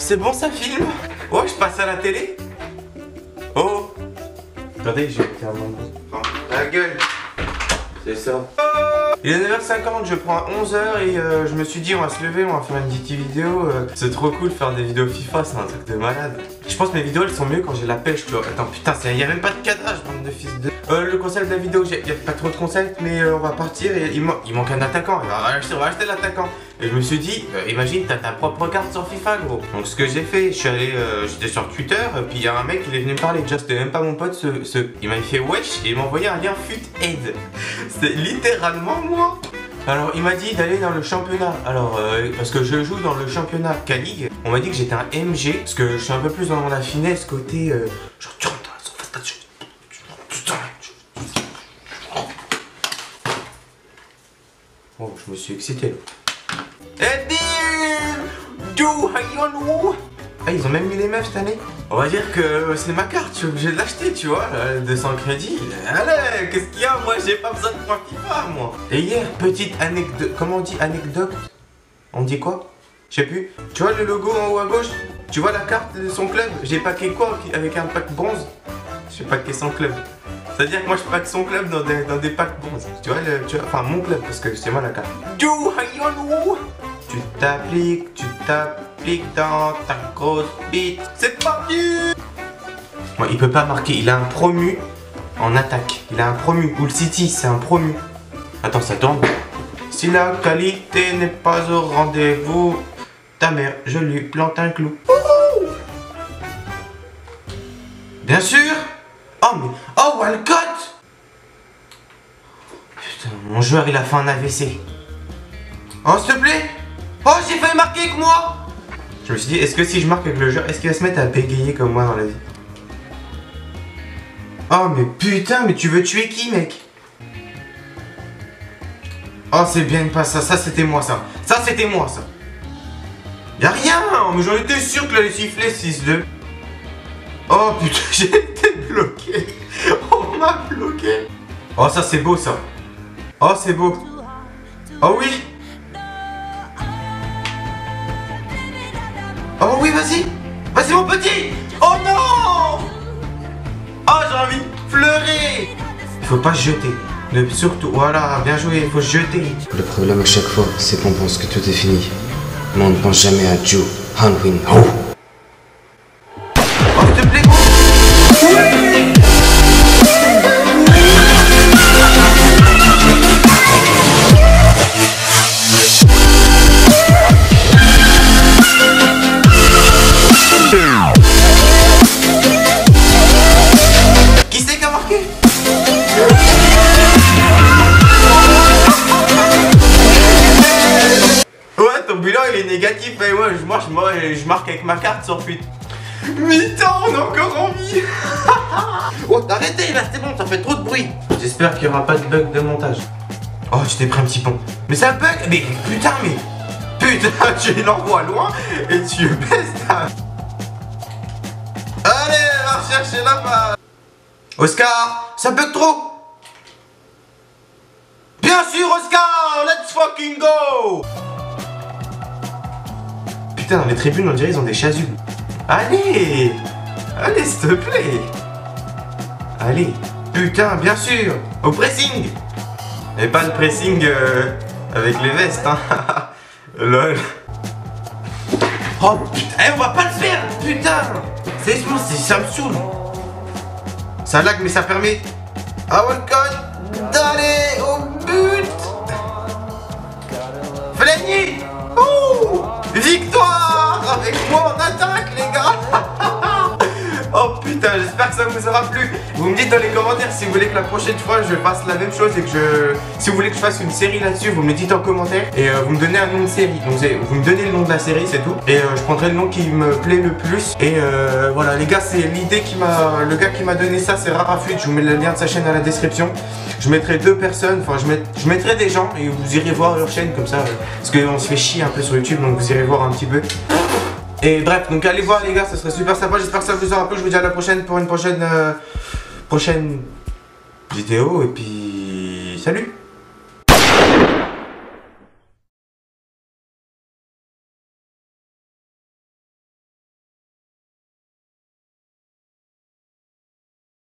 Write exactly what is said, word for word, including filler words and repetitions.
c'est bon, ça filme? Oh, je passe à la télé? Oh! Attendez, je vais faire mon... La gueule! C'est ça. Il est neuf heures cinquante, je prends à onze heures et euh, je me suis dit on va se lever, on va faire une petite vidéo. Euh, c'est trop cool de faire des vidéos FIFA, c'est un truc de malade. Je pense que mes vidéos elles sont mieux quand j'ai la pêche, tu vois. Attends, putain, il n'y a même pas de cadrage, bande de fils de... Euh, le concept de la vidéo, il n'y a pas trop de concept, mais euh, on va partir et il, man il manque un attaquant. On va acheter, on va acheter l'attaquant. Et je me suis dit, euh, imagine, t'as ta propre carte sur FIFA, gros. Donc ce que j'ai fait, je suis allé, euh, j'étais sur Twitter, et puis il y a un mec qui est venu me parler. Déjà, c'était même pas mon pote, ce, ce... il m'a fait wesh et il m'a envoyé un lien FUTAID. C'est littéralement moi. Alors il m'a dit d'aller dans le championnat. Alors euh, parce que je joue dans le championnat K-League. On m'a dit que j'étais un M G parce que je suis un peu plus dans la finesse côté euh, genre tu rentres dans la surface. Oh, je me suis excité. Eh Ah, ils ont même mis les meufs cette année. On va dire que c'est ma carte, je suis obligé de l'acheter, tu vois, deux cents crédits. Allez, qu'est-ce qu'il y a? Moi, j'ai pas besoin de points FIFA, moi. Et hier, petite anecdote, comment on dit anecdote? On dit quoi? Je sais plus. Tu vois le logo en haut à gauche? Tu vois la carte de son club? J'ai packé quoi avec un pack bronze? J'ai packé son club. C'est-à-dire que moi, je pack son club dans des, dans des packs bronze. Tu vois, le, tu vois, enfin mon club, parce que c'est moi la carte. Tu t'appliques, tu t'appliques dans ta grosse bite. C'est parti! Bon, il peut pas marquer, il a un promu en attaque. Il a un promu. Hull City, c'est un promu. Attends, ça tourne. Si la qualité n'est pas au rendez-vous, ta mère, je lui plante un clou. Ouhou! Bien sûr! Oh, mais. Oh, Walcott! Putain, mon joueur, il a fait un A V C. Oh, s'il te plaît! Oh, j'ai failli marquer avec moi! Je me suis dit, est-ce que si je marque avec le joueur, est-ce qu'il va se mettre à bégayer comme moi dans la vie? Oh, mais putain, mais tu veux tuer qui, mec? Oh, c'est bien pas ça. Ça, c'était moi, ça. Ça, c'était moi, ça. Y'a rien, mais j'en étais sûr que l'allait siffler six deux. Oh, putain, j'ai été bloqué. On m'a bloqué. Oh, ça, c'est beau, ça. Oh, c'est beau. Oh, oui. Oh oui, vas-y. Vas-y, mon petit. Oh non. Oh, j'ai envie de pleurer. Il faut pas se jeter. Ne, surtout, voilà, bien joué, il faut se jeter. Le problème à chaque fois, c'est qu'on pense que tout est fini. Mais on ne pense jamais à Joe Hanwin Ho. Oh, s'il te plaît. Qui c'est qui a marqué? Ouais, ton bilan il est négatif, et moi je marche, moi je marque avec ma carte sur fuite. Mi-temps, on est encore en vie. Oh, arrêtez là, c'est bon, ça fait trop de bruit. J'espère qu'il n'y aura pas de bug de montage. Oh, je t'ai pris un petit pont. Mais ça bug. Mais putain, mais putain, tu l'envoies loin et tu baisses ta... Allez, va chercher là-bas. Oscar, ça bug trop. Bien sûr, Oscar, let's fucking go. Putain, dans les tribunes, on dirait ils ont des chasubles. Allez. Allez, s'il te plaît. Allez. Putain, bien sûr. Au pressing. Et pas le pressing euh, avec les vestes, hein. Lol. Oh putain, eh, on va pas le faire. Putain. C'est ça me saoule. Ça lag, mais ça permet à Walcott d'aller au but. Flegny. Oh, victoire avec moi en attaque, les gars. Oh putain, j'espère que ça vous aura plu. Vous me dites dans les commentaires si vous voulez que la prochaine fois je fasse la même chose et que je... Si vous voulez que je fasse une série là-dessus, vous me dites en commentaire et euh, vous me donnez un nom de série. Donc vous me donnez le nom de la série, c'est tout. Et euh, je prendrai le nom qui me plaît le plus. Et euh, voilà les gars, c'est l'idée qui m'a... Le gars qui m'a donné ça, c'est Rarafut. Je vous mets le lien de sa chaîne dans la description. Je mettrai deux personnes, enfin je, met... je mettrai des gens et vous irez voir leur chaîne comme ça. Euh, parce qu'on se fait chier un peu sur YouTube, donc vous irez voir un petit peu. Et bref, donc allez voir les gars, ça serait super sympa. J'espère que ça vous aura plu. Je vous dis à la prochaine pour une prochaine euh, prochaine vidéo. Et puis salut.